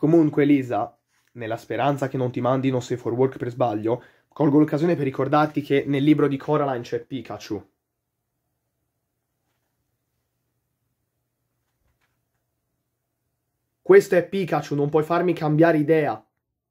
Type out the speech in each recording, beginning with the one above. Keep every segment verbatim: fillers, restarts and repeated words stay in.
Comunque, Elisa, nella speranza che non ti mandino safe for work per sbaglio, colgo l'occasione per ricordarti che nel libro di Coraline c'è Pikachu. Questo è Pikachu, non puoi farmi cambiare idea.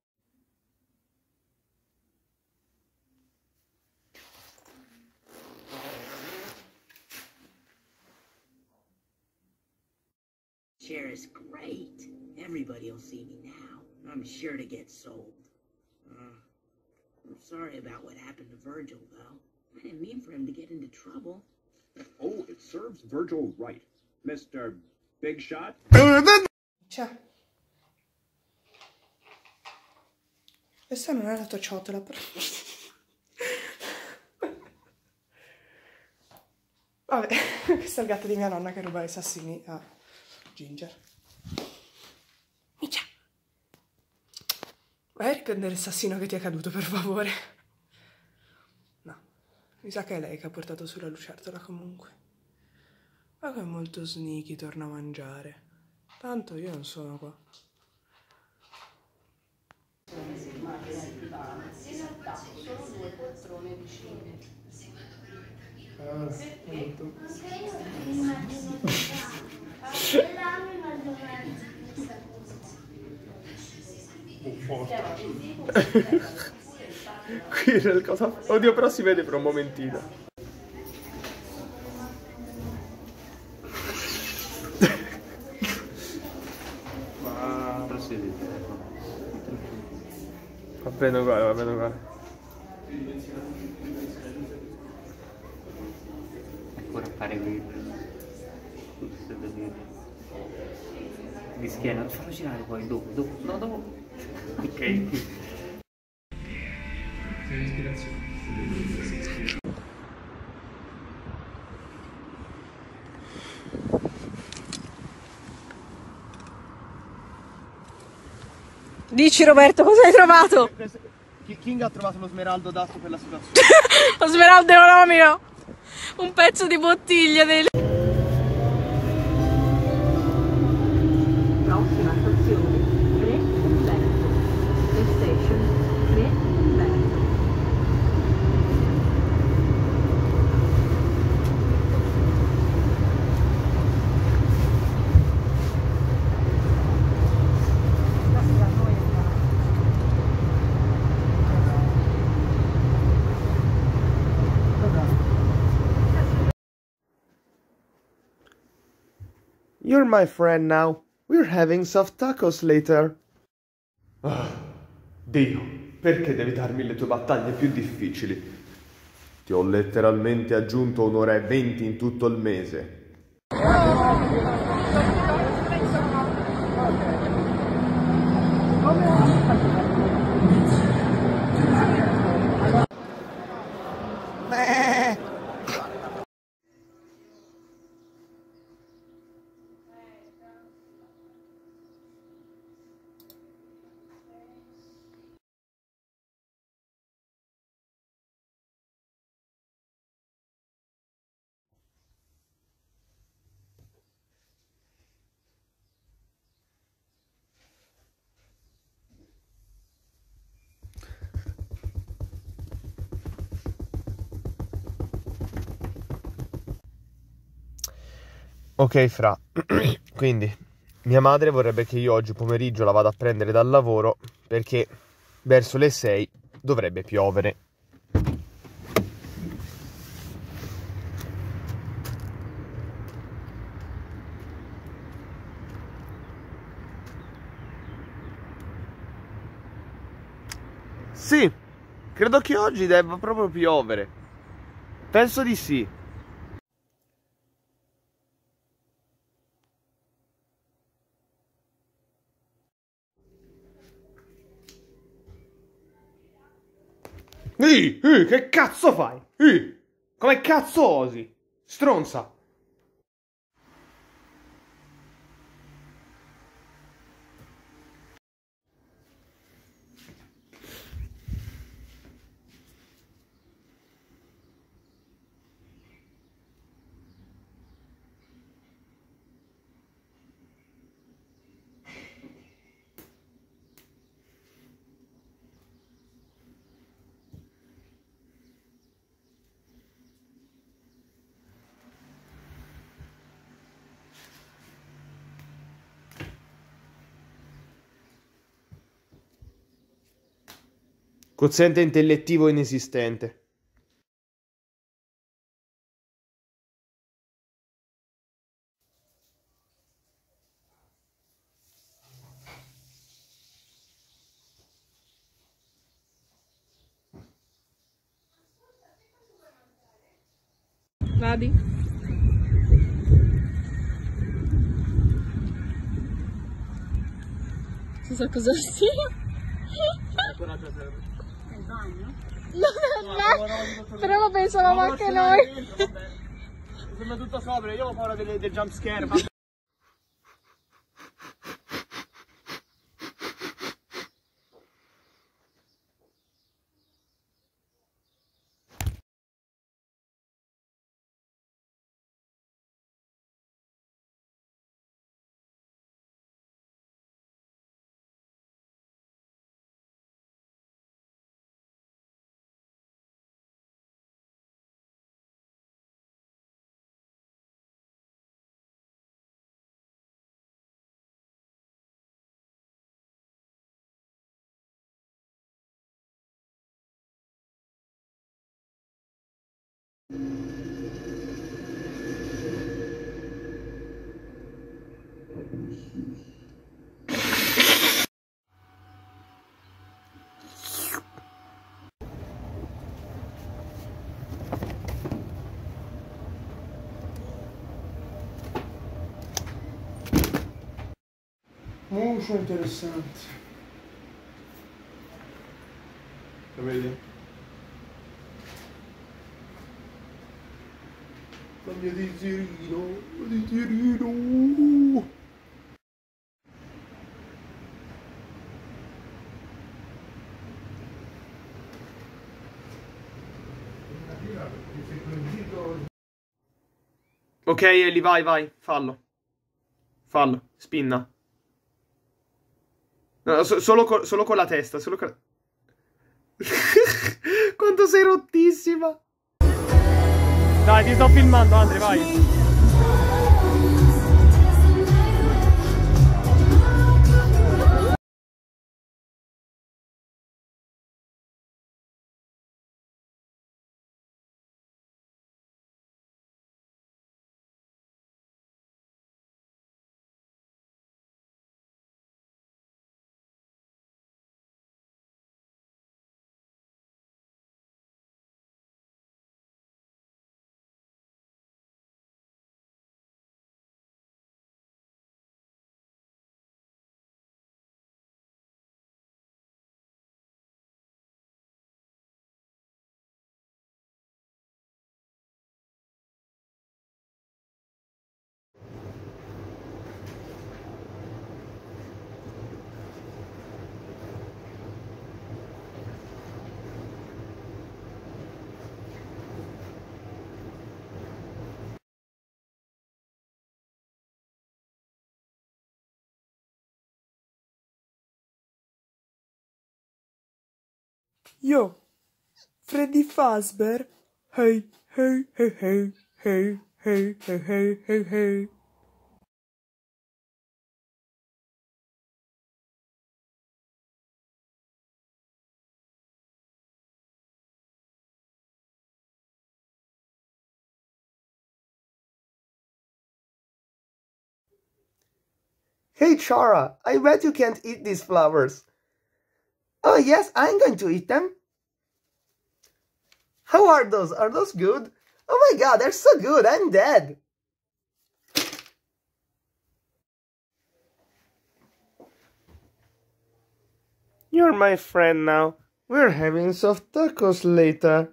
Chair is great. Everybody will see me now. I'm sure to get sold. Uh, I'm sorry about what happened to Virgil, though. I didn't mean for him to get into trouble. Oh, it serves Virgil right. Mister Big Shot? Ciao. Questa non è la tua ciotola, però. Vabbè, questa è il gatto di mia nonna che ruba i sassini a Ginger. Miccia. Vai a riprendere il sassino che ti è caduto, per favore. No, mi sa che è lei che ha portato sulla lucertola comunque. Ma che è molto sneaky, torna a mangiare. Tanto io non sono qua. Sono due poltrone vicine. Ah, molto. Qui nel cosa... Oddio, però si vede per un momentino. Ma... Va bene uguale, va bene uguale. Ancora a fare quello. Di schiena, fallo girare poi, dopo, dopo, no, dopo. Ok. Ispirazione. Dici Roberto, cosa hai trovato? King ha trovato lo smeraldo adatto per la situazione. Lo smeraldo economico! Un pezzo di bottiglia del... Prossima stazione, Re Umberto. The station, Re Umberto. You're my friend now. We're having soft tacos later. Oh, Dio, perché devi darmi le tue battaglie più difficili? Ti ho letteralmente aggiunto un'ora e venti in tutto il mese. Ok, Fra, quindi mia madre vorrebbe che io oggi pomeriggio la vada a prendere dal lavoro perché verso le sei dovrebbe piovere. Sì, credo che oggi debba proprio piovere. Penso di sì. Ehi, ehi, che cazzo fai? Ehi, come cazzo osi? Stronza. Quoziente intellettivo inesistente. Vadi. Non so cosa sia. Nel bagno? No, però lo pensavamo anche noi. Sembra tutto sopra, io ho paura dei, dei jump scare. Molto interessante. Lo vedi? La mia tizierino, la tizierino. Ok, Eli, vai, vai, fallo. Fallo, spinna. No, so- solo, co- solo con la testa, solo con... Quanto sei rottissima. Dai, ti sto filmando, Andre, vai. Yo, Freddy Fazbear. Hey, hey, hey, hey, hey, hey, hey, hey, hey, hey. Hey, Chara, I bet you can't eat these flowers. Oh, yes, I'm going to eat them. How are those? Are those good? Oh my god, they're so good, I'm dead. You're my friend now. We're having soft tacos later.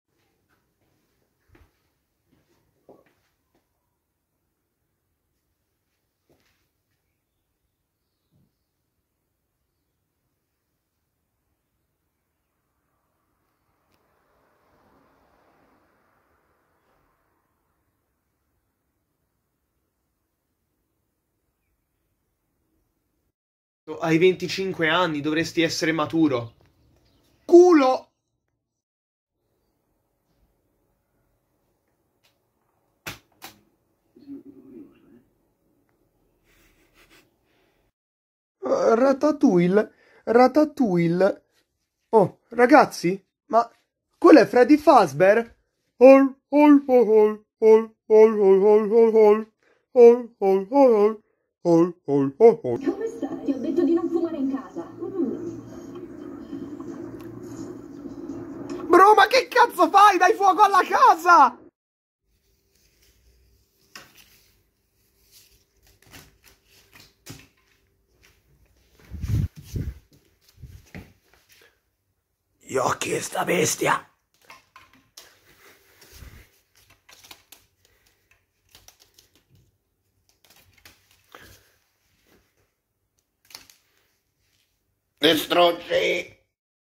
Hai venticinque anni, dovresti essere maturo. Culo! Uh, Ratatouille, Ratatouille. Oh, ragazzi, ma quello è Freddy Fazbear? Hol, hol, hol, hol, hol, hol, hol, hol, hol, hol, hol, hol, hol, hol, hol, hol, hol. Come stai? Ti ho detto di non fumare in casa. Bro, ma che cazzo fai? Dai fuoco alla casa! Gli occhi e sta bestia! Distruggi!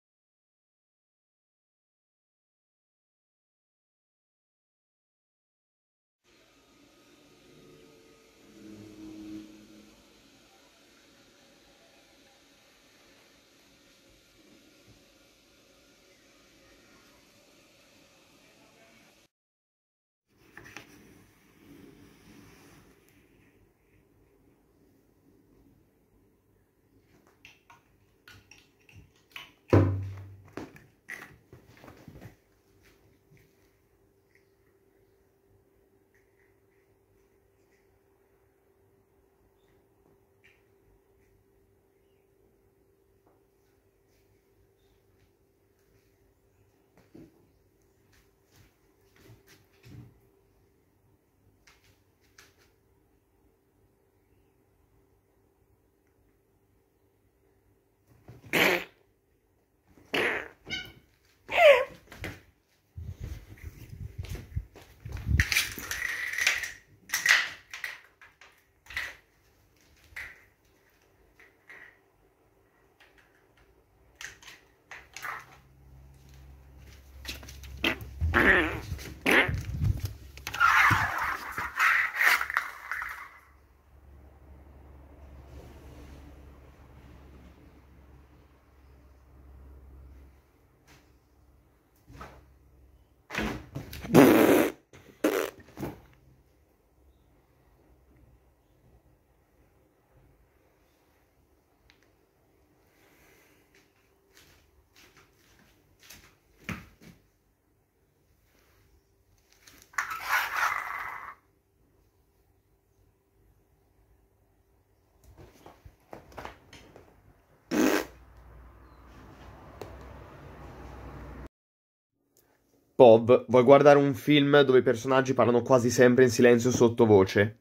Bob, vuoi guardare un film dove i personaggi parlano quasi sempre in silenzio sottovoce?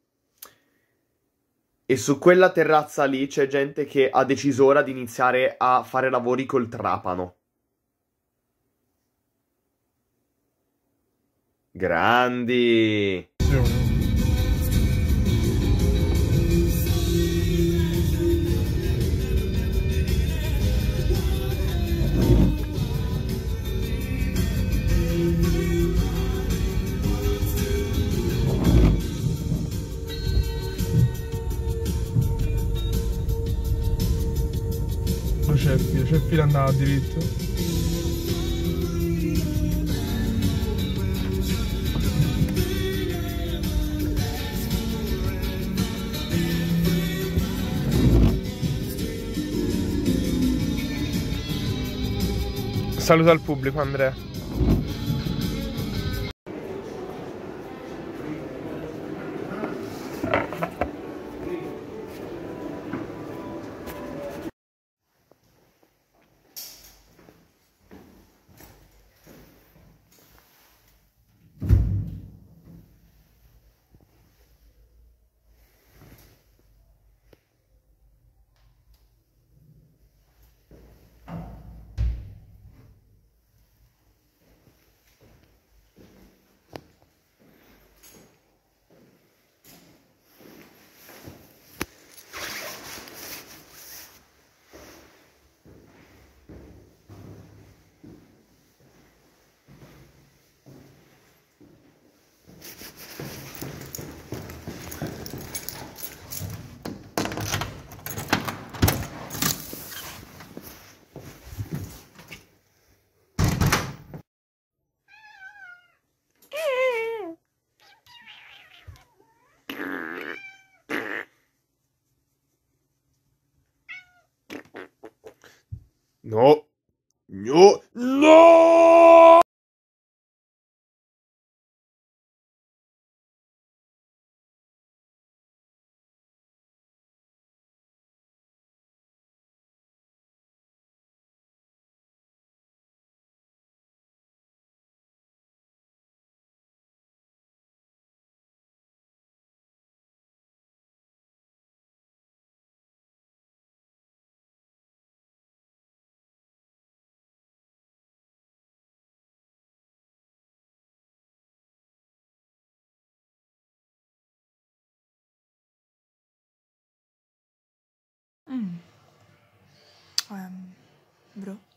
E su quella terrazza lì c'è gente che ha deciso ora di iniziare a fare lavori col trapano. Grandi! C'è il filo, c'è il filo andava diritto. Saluta il pubblico, Andrea. No, Mm. Um, bro.